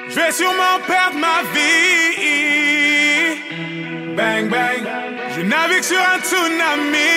Je vais sûrement perdre ma vie. Bang bang, je navigue sur un tsunami.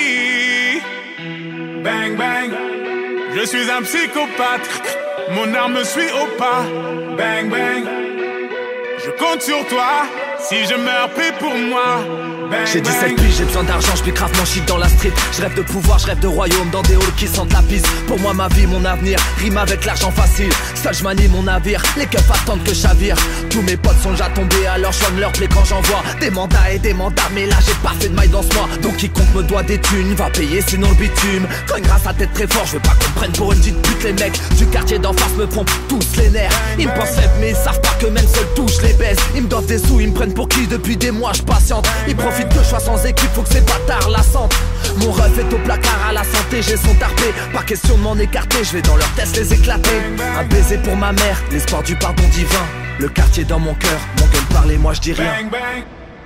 Bang bang, je suis un psychopathe. Mon arme me suit au pas. Bang bang, je compte sur toi. Si je meurs, prie pour moi. J'ai 17 piges, j'ai besoin d'argent, je grave mon shit dans la street. Je rêve de pouvoir, je rêve de royaume dans des halls qui sentent la pisse. Pour moi ma vie, mon avenir, rime avec l'argent facile. Seul je manie mon navire, les keufs attendent que je chavire. Tous mes potes sont déjà tombés, alors je soigne leur plaie quand j'envoie des mandats et des mandats. Mais là j'ai pas fait de maille dans ce mois, donc quiconque me doit des thunes va payer sinon le bitume. Quand grâce à tête très fort, je veux pas qu'on prenne pour une petite pute. Les mecs du quartier d'en face me pompent tous les nerfs. Ils me pensent faible mais ils savent pas que même seul touche les baisse. Ils me doivent des sous, ils me prennent pour qui depuis des mois je patiente. Ils profitent que je sois sans équipe, faut que ces bâtards la sentent. Mon ref est au placard à la santé, j'ai son tarpé. Pas question de m'en écarter, je vais dans leur test les éclater. Un baiser pour ma mère, l'espoir du pardon divin. Le quartier dans mon cœur, mon gueule parle et moi je dis rien. Bang bang.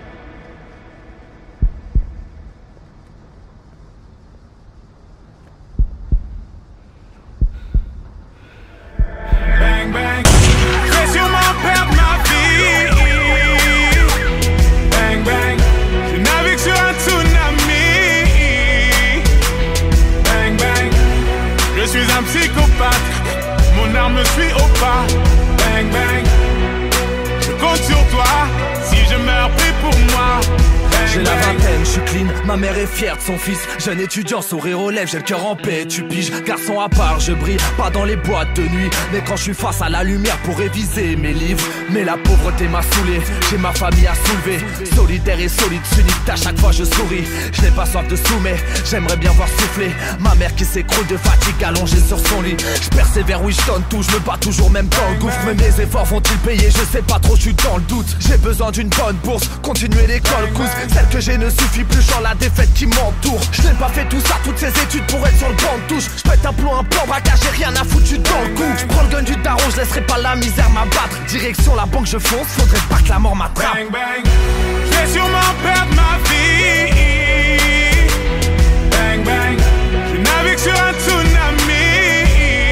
Bang bang, je vais sûrement perdre ma vie. Bang bang, je navigue sur un tsunami. Bang bang, je suis un psychopathe. Mon arme me suit au pas. Bang bang, je compte sur toi. Si je meurs, prie pour moi. J'ai la vingtaine, je suis clean, ma mère est fière de son fils. Jeune étudiant, sourire aux lèvres, j'ai le cœur en paix, tu piges. Garçon à part, je brille, pas dans les boîtes de nuit. Mais quand je suis face à la lumière pour réviser mes livres. Mais la pauvreté m'a saoulé, j'ai ma famille à soulever. Solidaire et solide, unique, à chaque fois je souris. Je n'ai pas soif de sous, mais j'aimerais bien voir souffler ma mère qui s'écroule de fatigue allongée sur son lit. Je persévère, oui je donne tout, je me bats toujours même dans le gouffre. Mais mes efforts vont-ils payer, je sais pas trop, je suis dans le doute. J'ai besoin d'une bonne bourse, continuer l'école, cousse. Celle que j'ai ne suffit plus, genre la défaite qui m'entoure. Je n'ai pas fait tout ça, toutes ces études pour être sur le banc de touche. Je pète un plomb, un plan braquage, j'ai rien à foutre, dans le coup. Je prends le gun du daron, je laisserai pas la misère m'abattre. Direction la banque, je fonce, faudrait pas que la mort m'attrape. Bang bang, je vais sûrement perdre ma vie. Bang bang, je navigue sur un tsunami.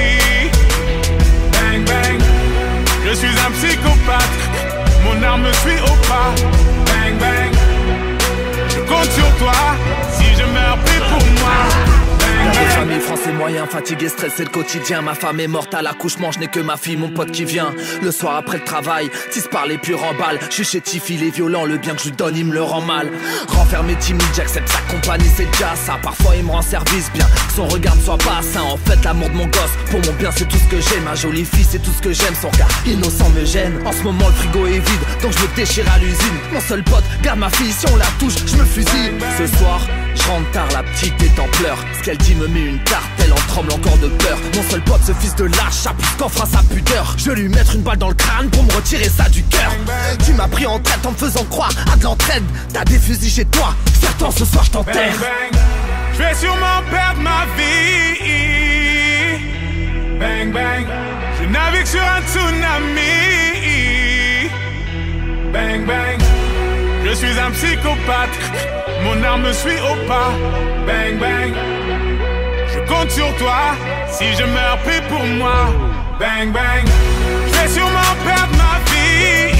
Bang bang, je suis un psychopathe. Mon arme me suit au pas. Bang bang, je compte sur toi. Si je meurs, prie pour moi. La famille, français moyen, fatigué, stressé le quotidien. Ma femme est morte à l'accouchement, je n'ai que ma fille, mon pote qui vient. Le soir après le travail, tisse par les puis remballe. Je suis chétif, il est violent, le bien que je lui donne, il me le rend mal. Renfermé, timide, j'accepte sa compagnie, c'est déjà ça. Parfois il me rend service, bien que son regard ne soit pas sain. En fait, l'amour de mon gosse, pour mon bien c'est tout ce que j'aime. Ma jolie fille, c'est tout ce que j'aime, son regard innocent me gêne. En ce moment le frigo est vide, donc je me déchire à l'usine. Mon seul pote, garde ma fille, si on la touche, je me fusille. Ce soir, je rentre tard, la petite est en pleurs. Ce qu'elle dit me met une tarte, elle en tremble encore de peur. Mon seul pote, ce fils de lâche, a plus qu'enfreint sa pudeur. Je vais lui mettre une balle dans le crâne pour me retirer ça du cœur. Tu m'as pris en traite en me faisant croire à de l'entraide. T'as des fusils chez toi, certains ce soir je t'enterre. Bang bang, je vais sûrement perdre ma vie. Bang bang, je navigue sur un tsunami. Bang bang, je suis un psychopathe. Mon arme me suit au pas. Bang bang, je compte sur toi. Si je meurs, prie pour moi. Bang bang, je vais sûrement perdre ma vie.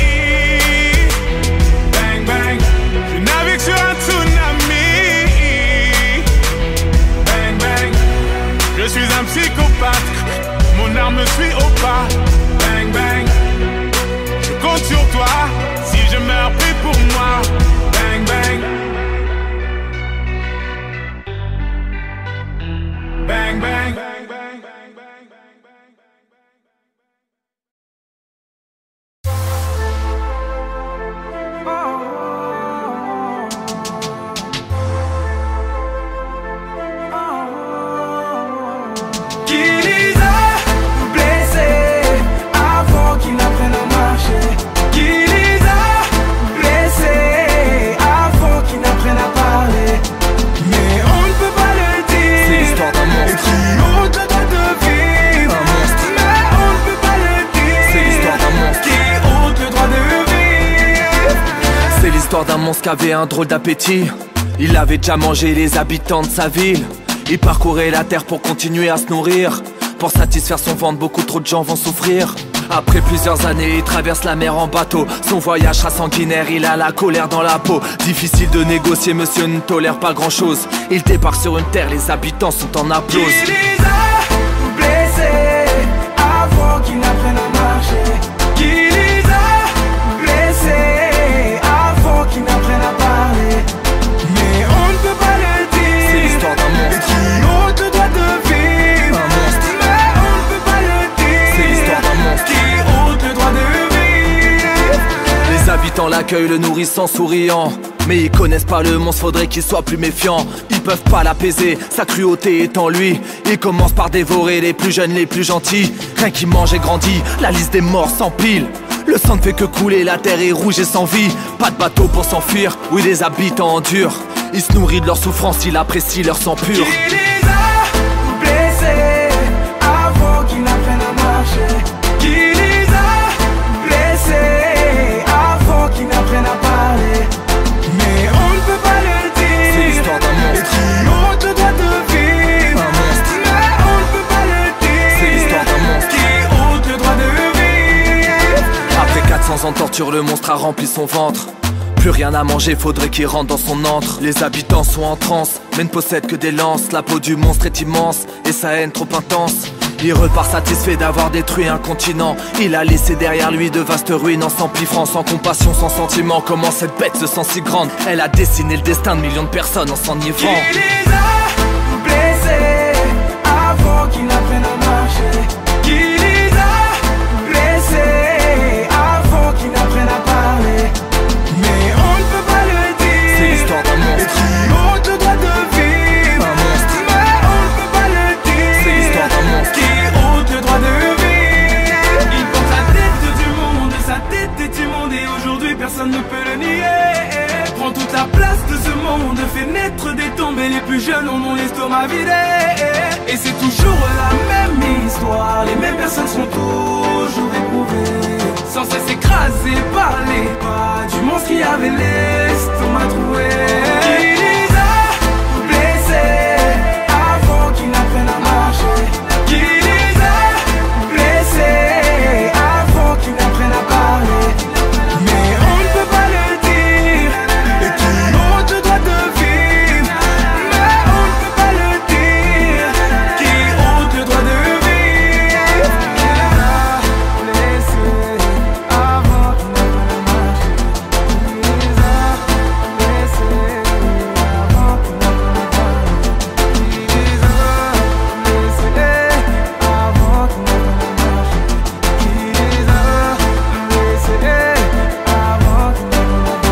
Bang bang, je navigue sur un tsunami. Bang bang, je suis un psychopathe. Mon arme me suit au pas. Bang bang, je compte sur toi. Si je meurs, prie pour moi. Bang bang, bang bang. Qui les a blessés avant qu'ils n'apprennent à marcher? Qui les a blessés avant qu'ils n'apprennent à parler? Mais on ne peut pas le dire. C'est l'histoire d'un monstre. Et qui ôte le droit de vivre. Un monstre. Mais on ne peut pas le dire. C'est l'histoire d'un monstre. Qui ôte le droit de vivre. C'est l'histoire d'un monstre qui avait un drôle d'appétit. Il avait déjà mangé les habitants de sa ville. Il parcourait la terre pour continuer à se nourrir. Pour satisfaire son ventre, beaucoup trop de gens vont souffrir. Après plusieurs années, il traverse la mer en bateau. Son voyage sera sanguinaire, il a la colère dans la peau. Difficile de négocier, monsieur ne tolère pas grand chose. Il débarque sur une terre, les habitants sont en applause. Qui les a blessés avant qu'ils n'apprennent à marcher? Qui les a blessés avant qu'ils n'apprennent à parler? Mais on ne peut pas le dire. C'est l'histoire d'un monstre. Qui ôte le droit de vivre? Un monstre. Mais on ne peut pas le dire. C'est l'histoire d'un monstre. Qui ôte le droit de vivre? Les habitants l'accueillent, le nourrissent en souriant. Mais ils connaissent pas le monstre, faudrait qu'ils soient plus méfiants. Ils peuvent pas l'apaiser, sa cruauté est en lui. Il commence par dévorer les plus jeunes, les plus gentils. Rien qui mange et grandit, la liste des morts s'empile. Le sang ne fait que couler, la terre est rouge et sans vie. Pas de bateau pour s'enfuir, oui les habitants endurent. Il se nourrit de leur souffrance, il apprécie leur sang pur. Qui les a blessés avant qu'ils n'apprennent à marcher? Qui les a blessés avant qu'ils n'apprennent à parler? Mais on ne peut pas le dire. C'est l'histoire d'un monstre. Qui ôte le droit de vivre? Un monstre. Mais on ne peut pas le dire. C'est l'histoire d'un monstre. Qui ôte le droit de vivre? Après 400 ans de torture, le monstre a rempli son ventre. Plus rien à manger, faudrait qu'il rentre dans son antre. Les habitants sont en transe, mais ne possèdent que des lances. La peau du monstre est immense, et sa haine trop intense. Il repart satisfait d'avoir détruit un continent. Il a laissé derrière lui de vastes ruines en s'empiffrant. Sans compassion, sans sentiment, comment cette bête se sent si grande? Elle a dessiné le destin de millions de personnes en s'enivrant. Qui les a blessés avant qu'ils n'apprennent à marcher? Qui les a blessés avant qu'ils n'apprennent à parler? Mais on ne peut pas le dire. C'est l'histoire d'un monstre. Qui ôte le droit de vivre? Un monstre. Mais on ne peut pas le dire. C'est l'histoire d'un monstre. Qui ôte le droit de vivre? Il porte la tête du monde, sa tête est immonde et aujourd'hui personne ne peut le nier. Prend toute la place de ce monde, fait naître des tombes et les plus jeunes en ont l'estomac vidé. Et c'est toujours la même histoire, les mêmes personnes sont toujours éprouvées, sans cesse écrasées par les pas du monstre qui avait l'estomac troué. Qui les a blessés avant qu'ils n'apprennent à marcher? Qui les a blessés avant qu'ils n'apprennent à parler? Mais on ne peut pas le dire. Et qui ôte le droit de vivre? Mais on ne peut pas le dire. Qui ôte le droit de vivre? Qui les a blessés avant qu'ils n'apprennent à marcher? Qui les a blessés avant qu'ils n'apprennent à parler? Qui les a blessés avant qu'ils n'apprennent à marcher? Qui les a blessés avant qu'ils n'apprennent à parler?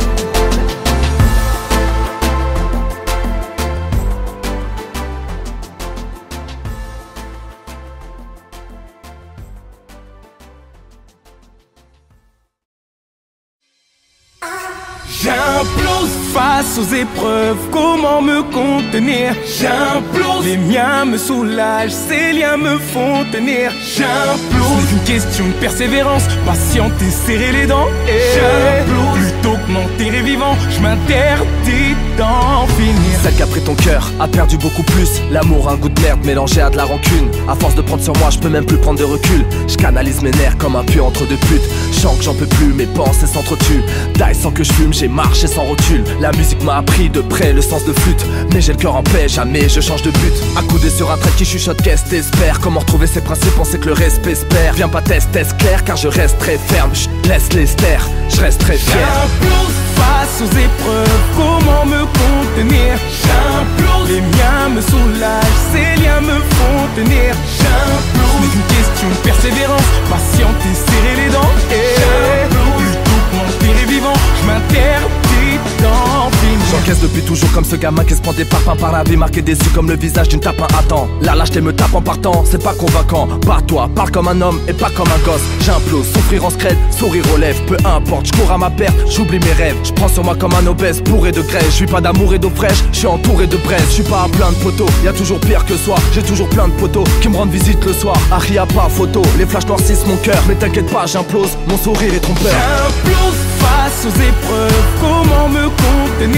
J'implose face aux épreuves, comment me contenir? J'implose, les miens me soulagent, ces liens me font tenir. J'implose, c'est une question de persévérance, patiente et serrer les dents. J'implose, plutôt que m'enterrer vivant, je m'interdis d'en finir. Celle qui a pris ton cœur a perdu beaucoup plus. L'amour a un goût de merde mélangé à de la rancune. À force de prendre sur moi, je peux même plus prendre de recul. Je canalise mes nerfs comme un pieu entre deux putes. Je sens que j'en peux plus, mes pensées s'entretuent. Die sans que je fume, j'ai marché sans rotule. La musique m'a appris de près le sens de flûte. Mais j'ai le cœur en paix, jamais je change de but. Accoudé sur un trait qui chuchote, qu'est-ce t'espères? Comment retrouver ses principes, on sait que le respect espère. Viens pas test clair car je reste très ferme. Laisse les stères, je reste très fier. J'implose face aux épreuves, comment me contenir? J'implose, les miens me soulagent, ces liens me font tenir. J'implose, c'est une question de persévérance, patiente et serrer les dents. J'implose, plutôt que m'enterrer vivant, je m'interdis d'en finir. J'encaisse depuis toujours comme ce gamin qui se prend des parpaings par la vie, marqué déçu comme le visage d'une tapin. Attends, la lâcheté me tape en partant, c'est pas convaincant. Barre-toi, parle comme un homme et pas comme un gosse. J'implose, souffrir en scred, sourire aux lèvres. Peu importe, je cours à ma perte, j'oublie mes rêves. Je prends sur moi comme un obèse, bourré de graisse. Je suis pas d'amour et d'eau fraîche, je suis entouré de braise. Je suis pas à plein de poteaux, y a toujours pire que soi. J'ai toujours plein de poteaux qui me rendent visite le soir. Harry a pas photo, les flashs noircissent mon cœur. Mais t'inquiète pas, j'implose, mon sourire est trompeur. J'implose face aux épreuves, comment me contenir?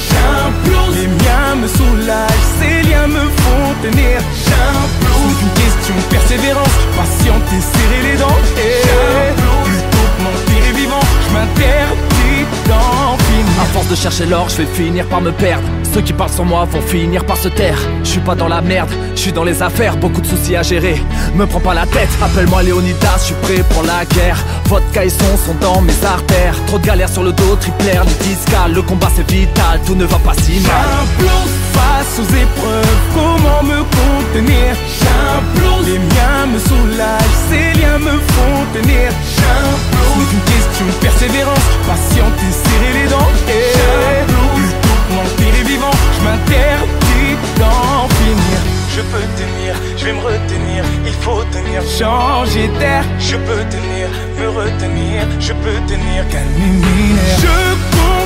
j'implose. Les miens me soulagent, ces liens me font tenir. J'implose. C'est une question de persévérance, patiente et serrer les dents. J'implose. Plutôt que mentir et vivant, je m'interdis d'en finir. À force de chercher l'or, je vais finir par me perdre. Ceux qui parlent sur moi vont finir par se taire. Je suis pas dans la merde, je suis dans les affaires. Beaucoup de soucis à gérer, me prends pas la tête. Appelle-moi Léonidas, je suis prêt pour la guerre. Vodka et son sont dans mes artères. Trop de galères sur le dos, triplaire, les discales. Le combat c'est vital, tout ne va pas si mal. J'implose face aux épreuves, comment me contenir? J'implose. Les miens me soulagent, ces liens me font tenir. J'implose. C'est une question de persévérance, patiente et serrer les dents. J'implose. Plutôt que mentir et vivant, je m'interdis d'en finir. Je peux tenir, je vais me retenir, il faut tenir. Changer d'air, Je peux tenir, me retenir, je peux tenir. calmer mes nerfs. Je